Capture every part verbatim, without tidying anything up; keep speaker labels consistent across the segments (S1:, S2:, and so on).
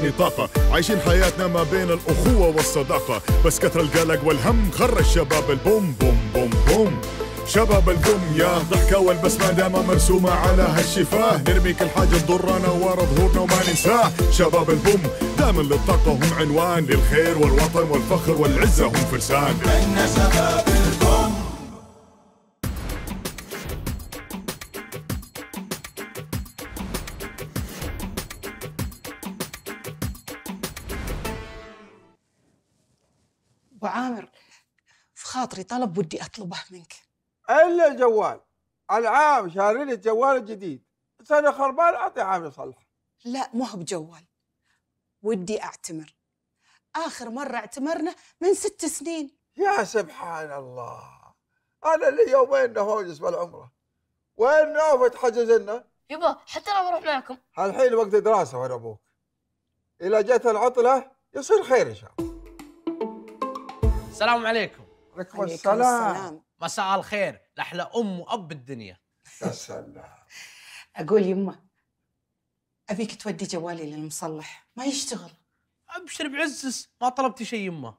S1: تديني طاقة، عايشين حياتنا ما بين الأخوة والصداقة، بس كثر القلق والهم خرج شباب البوم بوم بوم بوم. شباب البوم يا ضحكة والبسمة دايما مرسومة على هالشفاه، نرمي كل حاجة تضرنا ورا ظهورنا وما ننساه. شباب البوم دايما للطاقة هم عنوان، للخير والوطن والفخر والعزة هم فرسان.
S2: احنا شباب البوم.
S3: ابو عامر، في خاطري طلب ودي اطلبه منك.
S4: الا الجوال، العام شاري لي الجوال الجديد، سنه خربان اعطي عام يصلح.
S3: لا مو هو بجوال، ودي اعتمر. اخر مره اعتمرنا من ست سنين.
S4: يا سبحان الله، انا لي يومين نهوجس بالعمره، وين نوفة حجز لنا؟
S5: يبا حتى انا بروح معكم.
S4: الحين وقت دراسه وين ابوك؟ اذا جت العطله يصير خير ان شاء الله.
S6: السلام عليكم.
S4: عليكم السلام.
S6: مساء الخير لأحلى أم وأب الدنيا.
S4: يا سلام.
S3: اقول يمه، ابيك تودي جوالي للمصلح ما يشتغل.
S6: أبشر بعزز، ما طلبتي شيء يمه.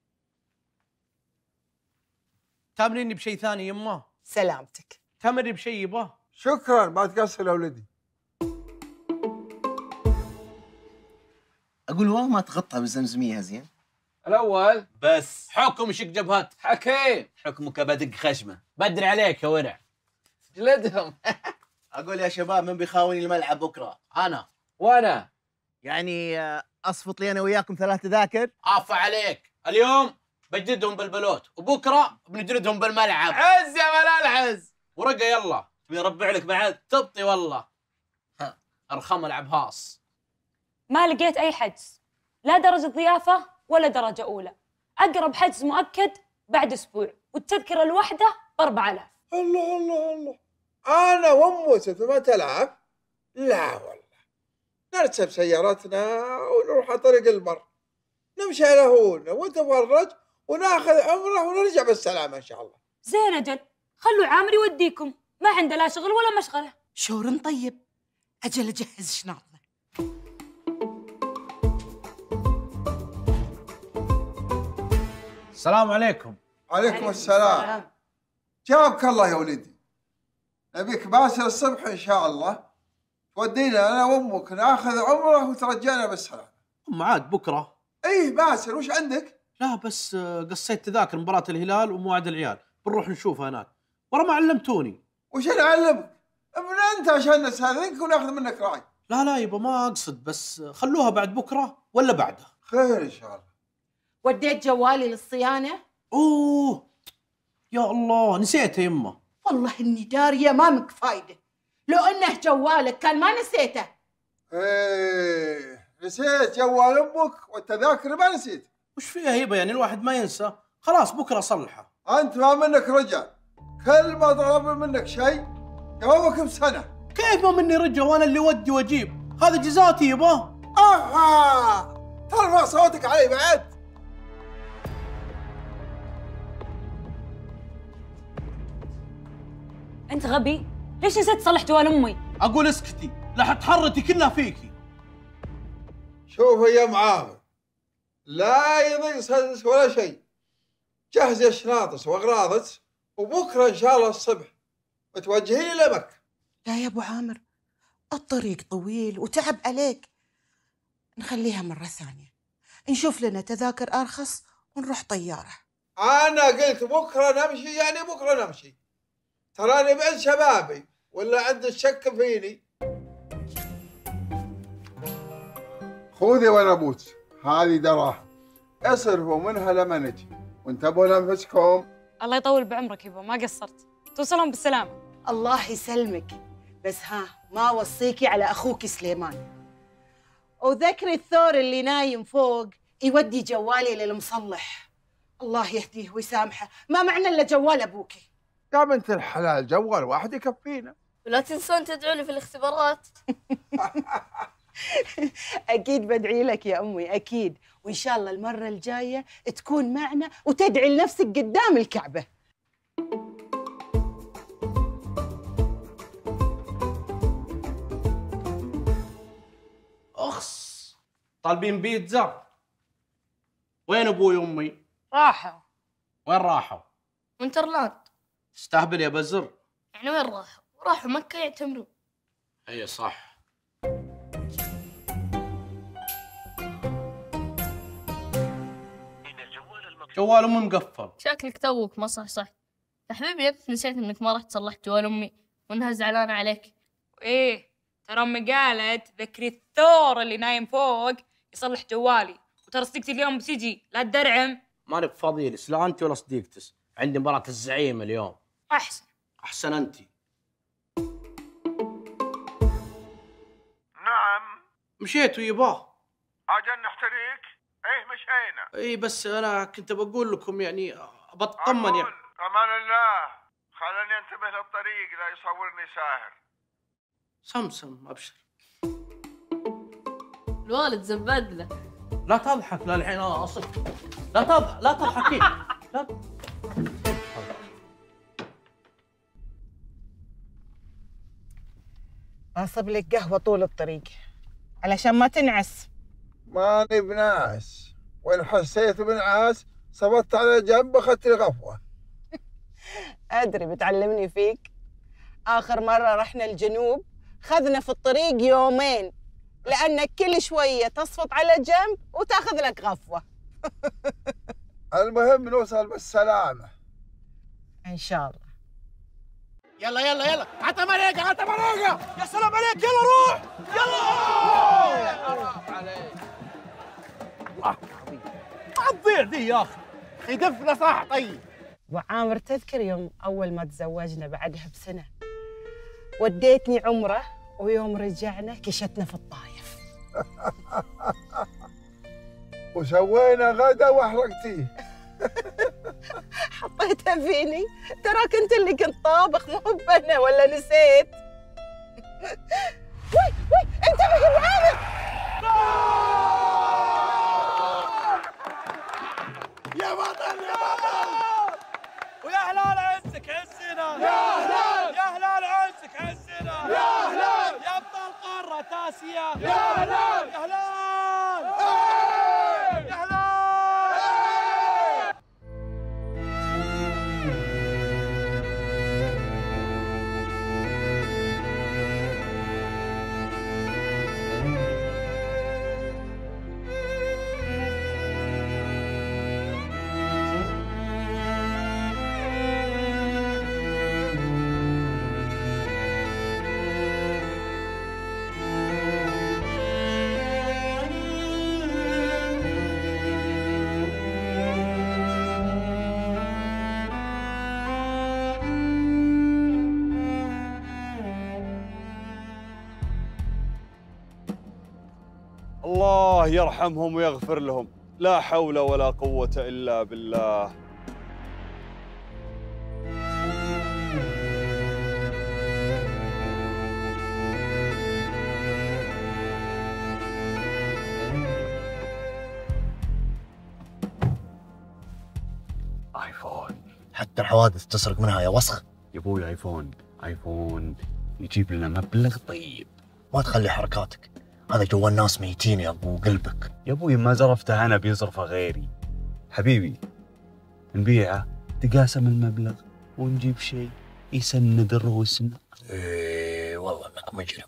S6: تامريني بشيء ثاني يمه؟
S3: سلامتك.
S6: تامرني بشيء يباه؟
S4: شكرا، ما تقصر يا ولدي.
S7: اقول والله ما تغطى بالزمزميه زين.
S8: الاول
S6: بس حكم شق جبهات.
S8: حكيم
S6: حكمك بدق خشمه. بدري عليك يا ورع.
S8: جلدهم.
S7: اقول يا شباب من بيخاوني الملعب بكره؟
S6: انا.
S8: وانا
S7: يعني اصفط لي انا وياكم ثلاث تذاكر.
S6: عفا عليك، اليوم بجدهم بالبلوت وبكره بنجلدهم بالملعب.
S8: عز يا ملال عز.
S6: ورقه يلا بيربع لك بعد تبطي والله. ها ارخم العبهاص.
S5: ما لقيت اي حجز، لا درجه ضيافه ولا درجه اولى. اقرب حجز مؤكد بعد اسبوع، والتذكره الواحده ب أربعة آلاف.
S4: الله الله الله، انا وامه ثمانية آلاف؟ لا والله، نركب سيارتنا ونروح على طريق البر، نمشي على هون ونتفرج وناخذ عمره ونرجع بالسلامه ان شاء الله.
S5: زين اجل، خلوا عامر يوديكم، ما عنده لا شغل ولا مشغله.
S3: شور طيب، اجل اجهز شنطنا.
S6: السلام عليكم.
S4: عليكم السلام. جابك الله يا ولدي، نبيك باسل الصبح ان شاء الله تودينا انا وامك ناخذ عمره وترجعنا بالسلامه.
S6: ام عاد بكره؟
S4: ايه باسل، وش عندك؟
S6: لا بس قصيت تذاكر مباراة الهلال وموعد العيال، بنروح نشوفها هناك. ورا ما علمتوني.
S4: وش نعلمك؟ من انت عشان نستاذنك وناخذ منك راي.
S6: لا لا يبا ما اقصد، بس خلوها بعد بكره ولا بعده؟
S4: خير ان شاء الله.
S3: وديت جوالي للصيانه.
S6: اوه يا الله نسيته يمه.
S3: والله اني داريه ما منك فايده، لو انه جوالك كان ما نسيته.
S4: ايه نسيت جوال امك والتذاكر ما نسيت.
S6: وش فيها يبا يعني الواحد ما ينسى؟ خلاص بكره اصلحه.
S4: انت ما منك رجع، كل ما طلب منك شيء جوابك بسنه.
S6: كيف ما مني رجع وانا اللي ودي واجيب؟ هذا جزاتي يبا.
S4: اها ترفع صوتك علي بعد.
S5: انت غبي، ليش نسيت تصلح جوال امي؟
S6: اقول اسكتي، لا حتحرتي كلها فيكي.
S4: شوف يا معاذ، لا يضيق صدرك ولا شيء، جهز الشناطس واغراضك وبكره ان شاء الله الصبح متوجهين الى مكه.
S3: لا يا ابو عامر، الطريق طويل وتعب عليك، نخليها مره ثانيه، نشوف لنا تذاكر ارخص ونروح طياره.
S4: انا قلت بكره نمشي يعني بكره نمشي، تراني بعد شبابي ولا عندك شك فيني؟ خذي وانا ابوك هذه دراهم، اصرفوا منها لما نجي وانتبهوا لانفسكم.
S5: الله يطول بعمرك يبا، ما قصرت. توصلون بالسلامه.
S3: الله يسلمك، بس ها ما وصيكي على اخوك سليمان، وذكري الثور اللي نايم فوق يودي جوالي للمصلح. الله يهديه ويسامحه، ما معنى الا جوال ابوكي.
S4: يا بنت الحلال جوال واحد يكفينا.
S5: ولا تنسون تدعوا لي في الاختبارات.
S3: اكيد بدعي لك يا امي، اكيد، وان شاء الله المره الجايه تكون معنا وتدعي لنفسك قدام الكعبه.
S6: اخس طالبين بيتزا؟ وين ابوي وامي؟
S9: راحوا.
S6: وين راحوا؟
S9: وينترلاند.
S6: تستهبل يا بزر.
S9: يعني وين راحوا؟ راحوا مكة يعتمرون.
S6: اي صح. جوال امي مقفل.
S9: شكلك توك ما صح صح. يا حبيبي انت نسيت انك ما رحت صلحت جوال امي وانها زعلانه عليك.
S5: ايه ترى امي قالت ذكري الثور اللي نايم فوق يصلح جوالي، وترى صديقتي اليوم بتجي لا تدرعم.
S6: ماني بفاضي لس لا انت ولا صديقتس، عندي مباراة الزعيم اليوم.
S5: احسن.
S6: احسن انت.
S10: نعم.
S6: مشيتوا يباه.
S10: اجل نحتريك؟ ايه مشينا.
S6: اي بس انا كنت بقول لكم يعني بطمن يعني.
S10: امان الله، خلني انتبه للطريق لا يصورني ساهر.
S6: سمسم ابشر.
S9: الوالد زبد له.
S6: لا تضحك لا الحين انا اصك. لا تضحك لا تضحكين. لا
S3: اصب لك قهوه طول الطريق علشان ما تنعس.
S4: ماني بناس، وإن حسيت بنعاس صبت على جنب أخذت لي غفوة.
S3: ادري بتعلمني فيك. اخر مره رحنا الجنوب خذنا في الطريق يومين لانك كل شويه تصفط على جنب وتاخذ لك غفوه.
S4: المهم نوصل بالسلامه
S3: ان شاء الله.
S7: يلا يلا يلا عطى مريقة عطى مريقة. يا سلام عليك يلا روح يلا.
S8: حرام عليك.
S7: الله ما تضيع ذي يا اخي. اخي دفنا صح. طيب
S3: وعامر تذكر يوم اول ما تزوجنا بعدها بسنه وديتني عمره ويوم رجعنا كشتنا في الطايف.
S4: وسوينا غدا واحرقتيه.
S3: حطيتها فيني تراك انت اللي كنت طابخ مو بنا ولا نسيت؟ وي وي انتبه يا عامر.
S7: يا بطل يا بطل. ويا هلال عزك عزنا. يا هلال يا هلال عزك عزنا. يا هلال يا ابطال قارة آسيا. يا هلال يا هلال يا هلال.
S11: الله يرحمهم ويغفر لهم، لا حول ولا قوة إلا بالله.
S12: ايفون، حتى الحوادث تسرق منها يا وسخ.
S13: يا ابوي ايفون، ايفون يجيب لنا مبلغ طيب.
S12: ما تخلي حركاتك، هذا جوال ناس ميتين يا ابو قلبك.
S13: يا ابوي ما زرفته انا بيزرفه غيري. حبيبي نبيعه تقاسم المبلغ ونجيب شيء يسند رؤوسنا.
S12: ايه والله انك مجرم.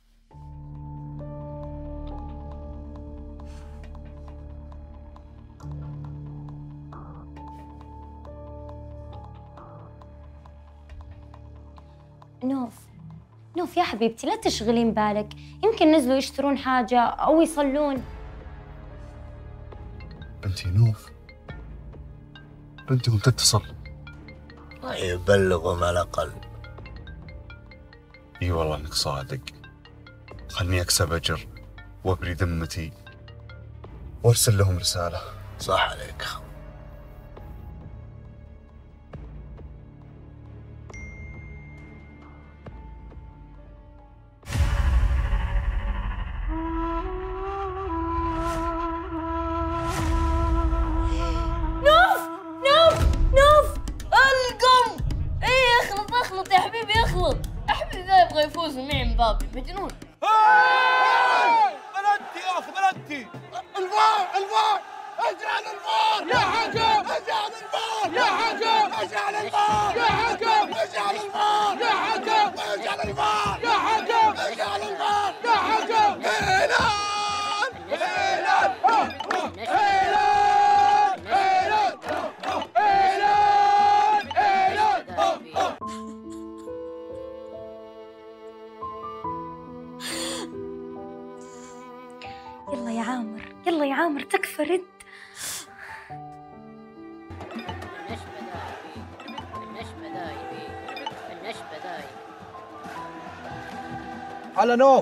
S14: نوف نوف يا حبيبتي لا تشغلين بالك، يمكن نزلوا يشترون حاجة أو يصلون.
S13: بنتي نوف بنتهم تتصل.
S12: يبلغوا ما الأقل.
S13: اي والله انك صادق. خلني اكسب اجر وابري ذمتي وارسل لهم رسالة.
S12: صح عليك.
S9: يبغى يفوز معي مبابي مجنون.
S7: بلنتي يا اخي انت. الفار الفار اجعل الفار يا حكم، اجعل الفار يا حكم، اجعل الفار يا حكم، اجعل الفار يا حكم، اجعل الفار يا حكم، اجعل الفار يا حكم. هلال هلال هلال هلال هلال هلال.
S14: يلا يا عامر، يلا يا عامر، تكفى رد.
S15: النشبة دايبي، النشبة دايبي، النشبة دايبي.
S6: هلا نوف،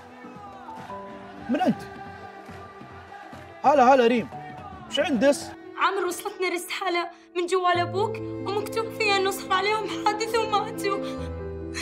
S6: من أنت؟ هلا هلا ريم، وش عندس؟
S16: عامر وصلتنا رسالة من جوال أبوك ومكتوب فيها إنه صار عليهم حادث وماتوا.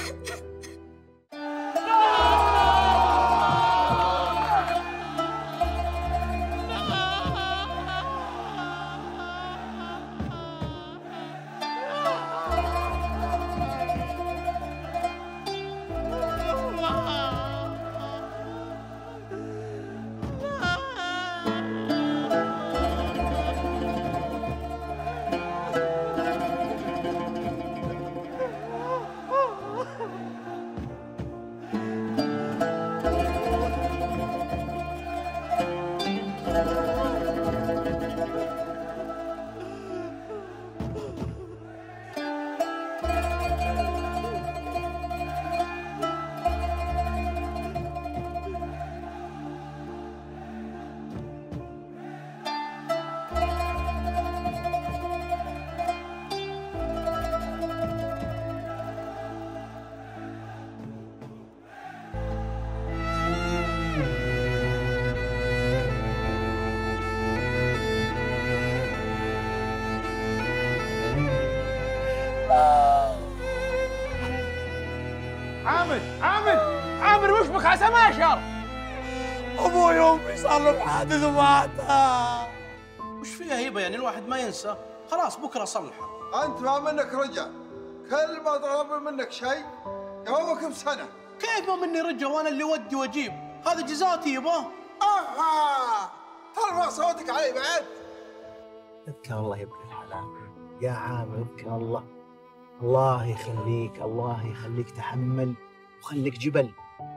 S7: عامر عامر عامر وش بك عسى ما شر؟ ابوي وامي صار لهم حادث ومات.
S6: وش فيها هبه يعني الواحد ما ينسى؟ خلاص بكره صلحه.
S4: انت ما منك رجع، كل ما طلب منك شيء جوابك بسنه.
S6: كيف ما مني رجع وانا اللي ودي واجيب؟ هذا جزاتي يبا.
S4: اها ترفع صوتك علي بعد.
S12: ابكى الله يا ابن الحلال يا عامر، ابكى الله. الله يخليك، الله يخليك، تحمل وخليك جبل.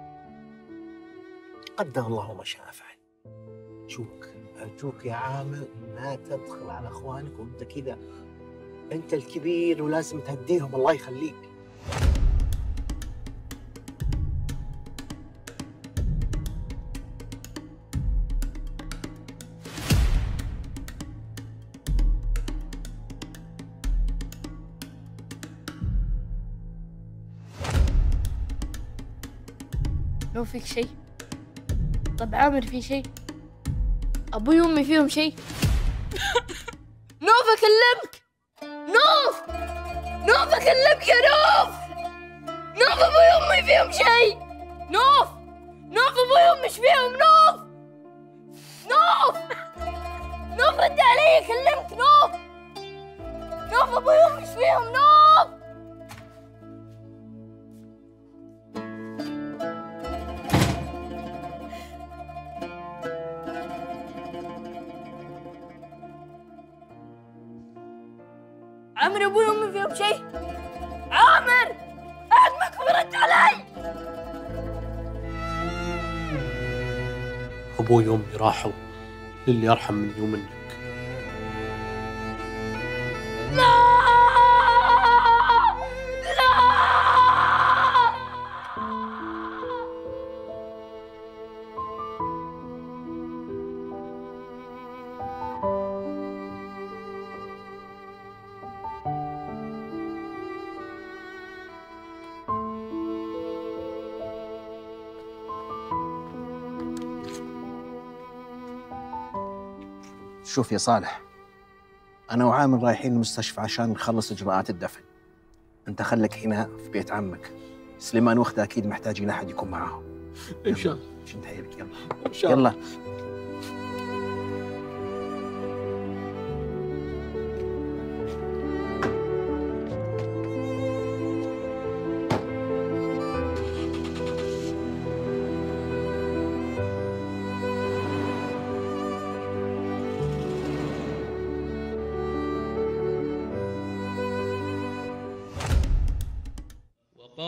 S12: قدر الله ما شاء فعل. أرجوك أرجوك يا عامر ما تدخل على إخوانك وأنت كذا. أنت الكبير ولازم تهديهم، الله يخليك.
S9: لو فيك شيء؟ طب عامر في شيء؟ أبوي وأمي فيهم شيء؟ نوف أكلمك! نوف! نوف أكلمك يا نوف! نوف أبوي وأمي فيهم شيء! نوف! نوف أبوي وأمي إيش فيهم نوف! نوف! نوف رد علي أكلمك نوف! نوف أبوي وأمي إيش فيهم نوف! عامر ابوي وامي فيهم شيء؟ عامر! احد منكم يرد علي!
S6: ابوي وامي راحوا للي ارحم مني ومنك.
S9: لا! لا!
S12: شوف يا صالح، أنا وعامر رايحين المستشفى عشان نخلص إجراءات الدفن. أنت خلك هنا في بيت عمك. سليمان وأخته أكيد محتاجين أحد يكون معاهم.
S6: إن شاء الله.
S12: شد حيلك يلا.
S6: إن شاء الله.
S12: يلا.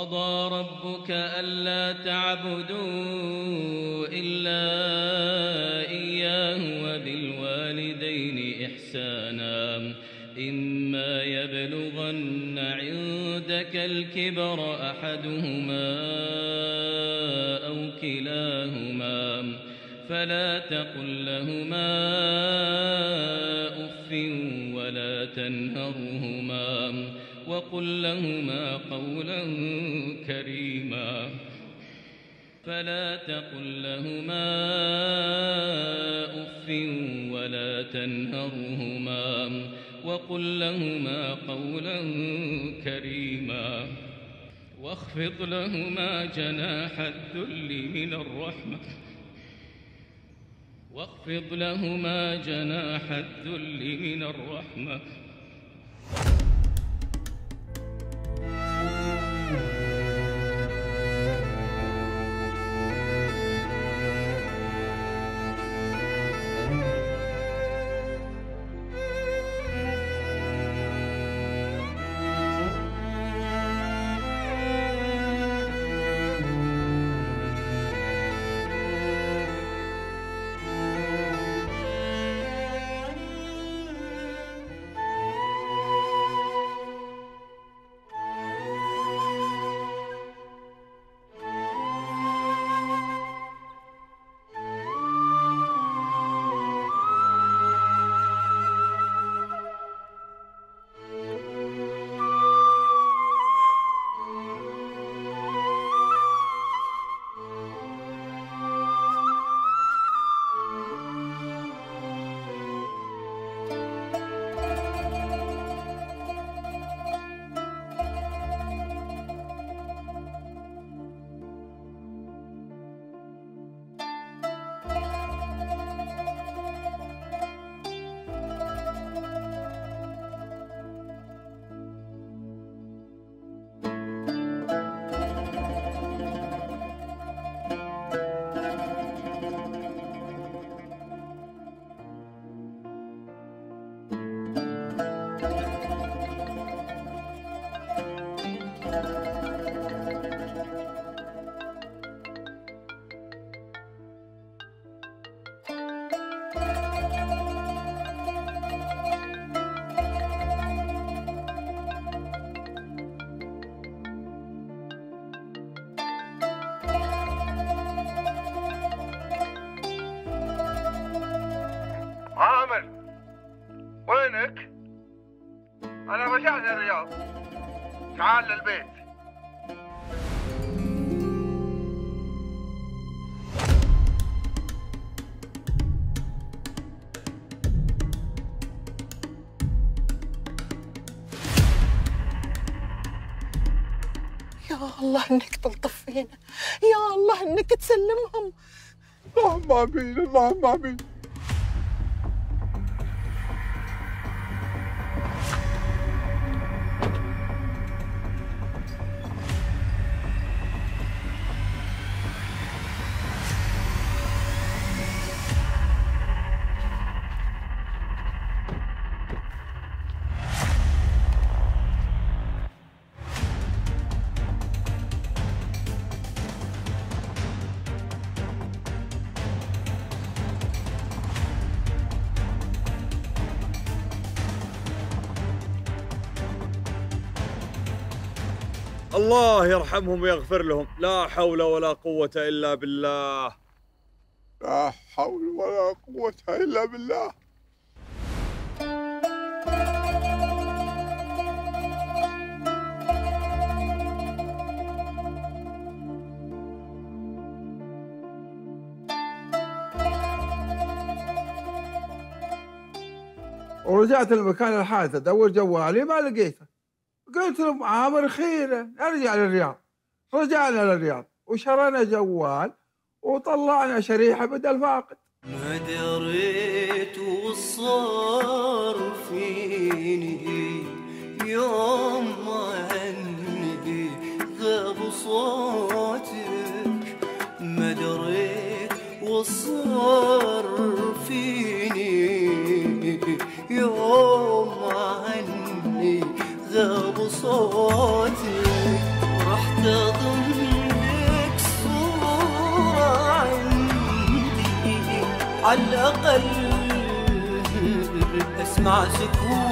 S17: وقضى ربك ألا تعبدوا إلا إياه وبالوالدين إحسانا إما يبلغن عندك الكبر أحدهما أو كلاهما فلا تقل لهما أف ولا تنهرهما وقل لهما قولا كريما فلا تقل لهما أف ولا تنهرهما وقل لهما قولا كريما واخفض لهما جناح الذل من الرحمة واخفض لهما جناح الذل من الرحمة
S10: عامر وينك؟ أنا رجعت الرياض تعال للبيت.
S3: يا الله انك تلطف فينا، يا الله انك تسلمهم.
S4: اللهم امين اللهم امين.
S11: الله يرحمهم ويغفر لهم، لا حول ولا قوة إلا بالله.
S4: لا حول ولا قوة إلا بالله. ورجعت المكان الحادث ادور جوالي ما لقيته. قلت لهم عامر خيره نرجع للرياض. رجعنا للرياض وشرينا جوال وطلعنا شريحه بدل فاقد.
S18: ما دريت وصار فيني يوم عني غاب صوتك. ما دريت وصار فيني يوم عني غاب صوتك. رحت على الأقل اسمع سكوت